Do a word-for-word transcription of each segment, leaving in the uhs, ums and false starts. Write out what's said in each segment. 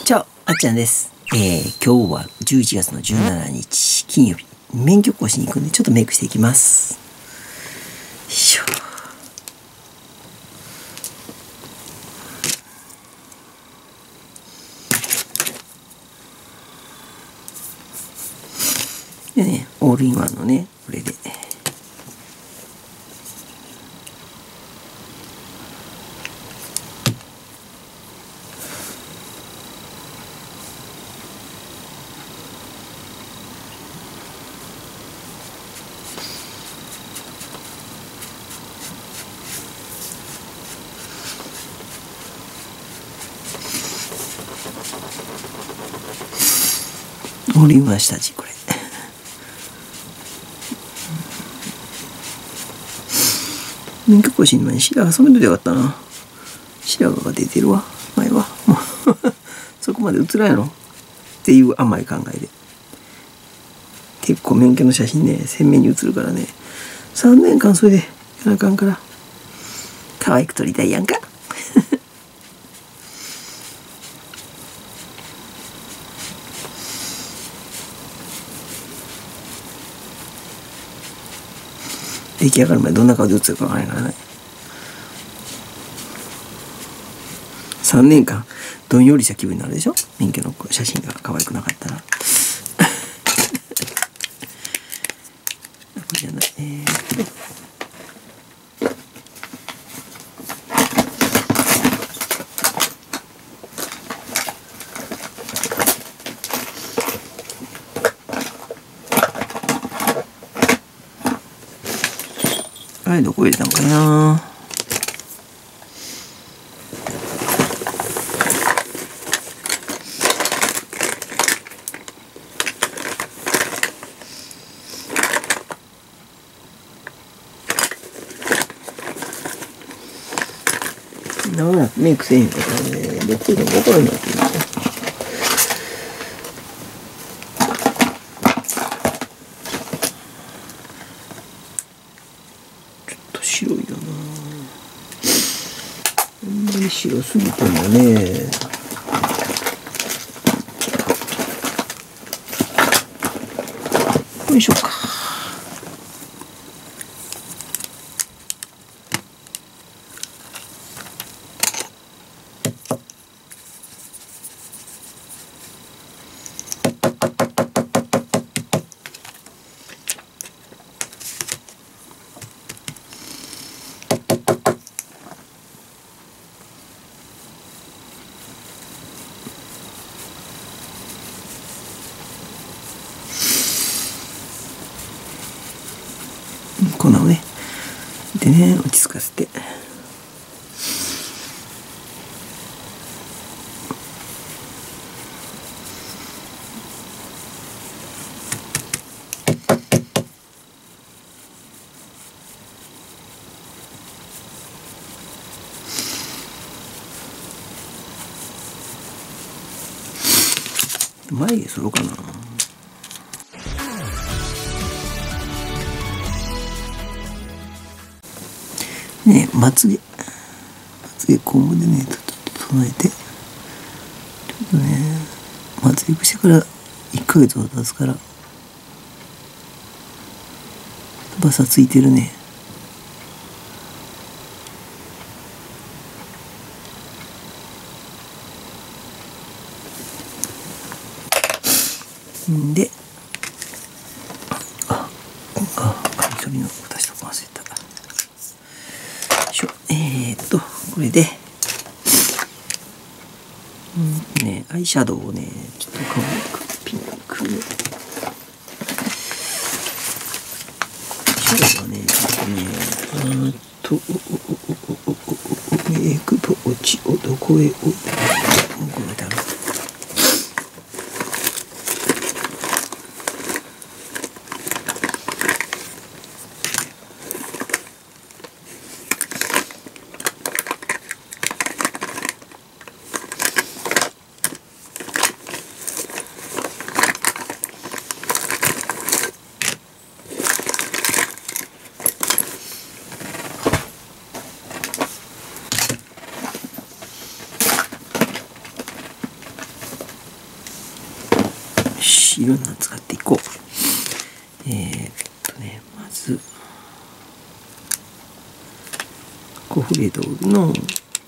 チャオ、あっちゃんです。えー、今日はじゅういちがつのじゅうしちにち金曜日、免許更新に行くんでちょっとメイクしていきます。よいしょ。でね、オールインワンのね、これで。オールインワン下地これ。免許更新の前に白髪染めといてよかったな。白髪が出てるわ。前は。もうそこまで映らんやろっていう甘い考えで。結構免許の写真ね、鮮明に写るからね。さんねんかんそれでやらなあかんから。可愛く撮りたいやんか。出来上がるまでどんな顔で写るかわからないからね。さんねんかんどんよりした気分になるでしょ、免許の写真が可愛くなかったら。これじゃない、えー、っとあれどこ入れたのかな。長らくメイクせえへんからね、どこ入れたのか分からんなってるんですよ。白いよな。あんまり白すぎてもね。よいしょか。粉をねでね落ち着かせて、眉毛剃ろうかな。ねえ、まつげ、まつげコンブでね、ちょっと整えて、ちょっとね、まつげしてからいっかげつほど経つから、バサついてるね。んで、あ、あ、カミソリの蓋しとか忘れた。えー、っとこれで、うんね、アイシャドウをねちょっと可愛くピンクのシャドウはねちょっとねあーっとメイクポーチをどこへ置いてこれだろう。 しいろんなの使っていこう。えー、っとねまずコフレドールの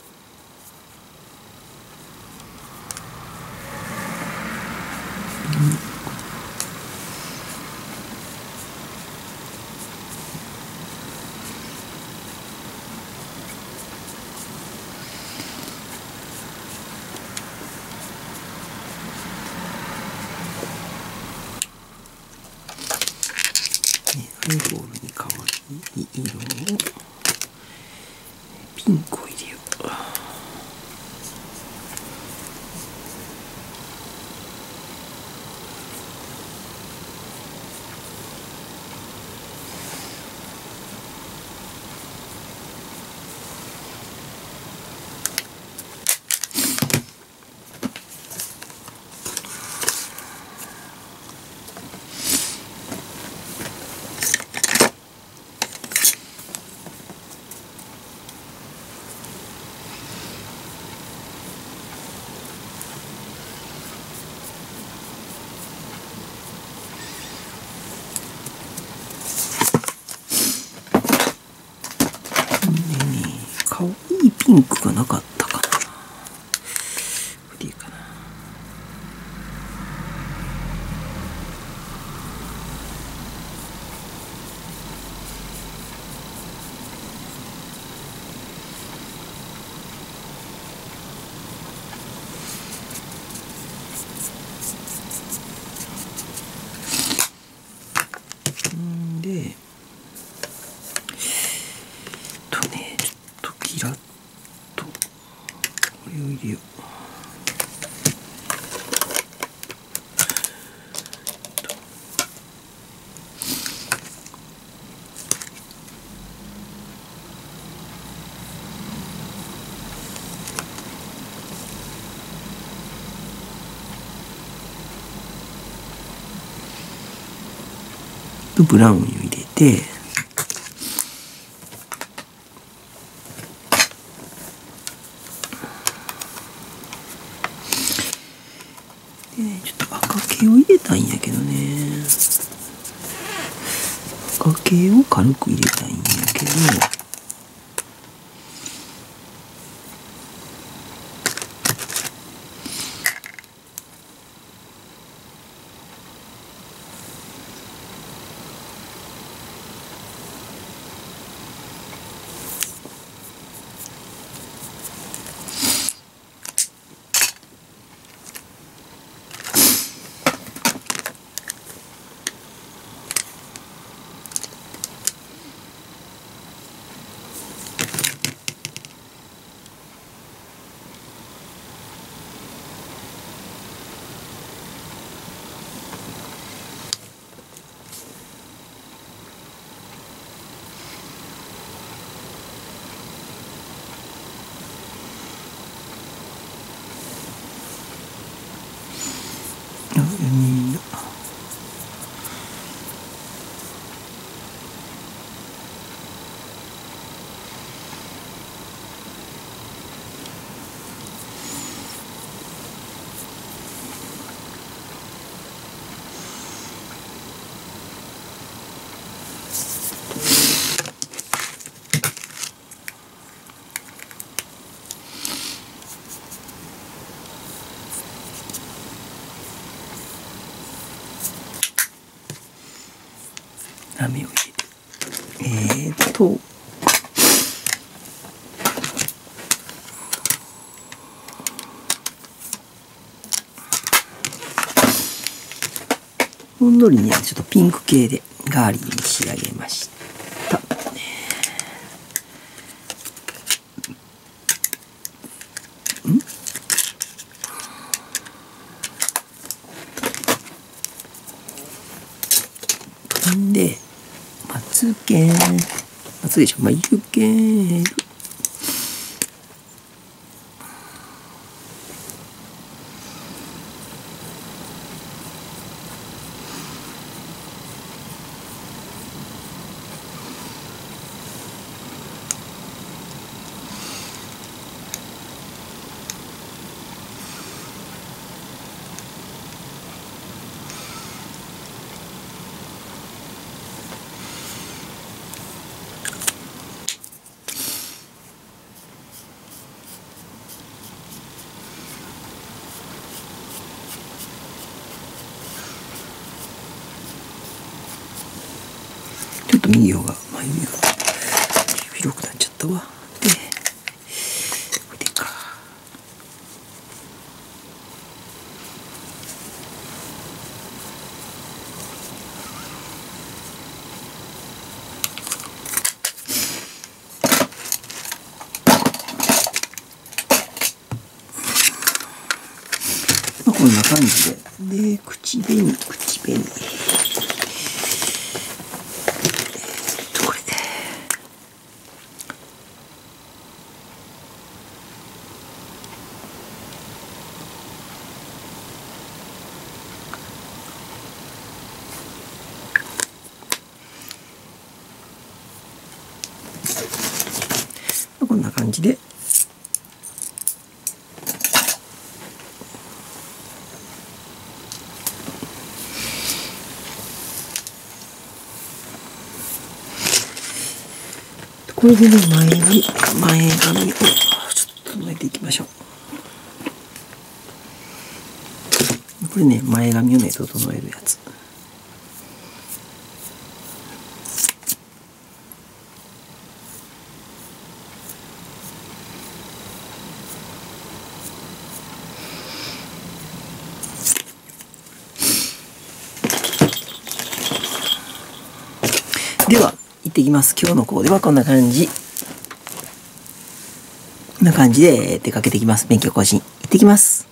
アルコールに代わり色をピンクを入れよう。かわいいピンクがなかったかな。これでいいかな。んでとねちょっとキラッとこれを入れよう。ブラウンを入れて、でね、ちょっと赤系を入れたいんやけどね、赤系を軽く入れたいんやけど、うんラメを入れて、えーっとほんのりねちょっとピンク系でガーリーに仕上げました。んでまつげまつげでしょ眉毛と右方が眉毛が広くなっちゃったわ。でこれでか。まあこんな感じで、で口紅口紅こんな感じでこれでね、前髪前髪をちょっと整えていきましょう。これね、前髪をね整えるやつ。では行ってきます。今日のコーデはこんな感じ。こんな感じで出かけてきます。勉強更新行ってきます。